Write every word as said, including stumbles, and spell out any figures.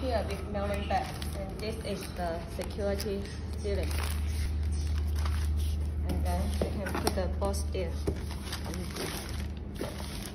here with memory bag, and this is the security ceiling. And then we can put the box there.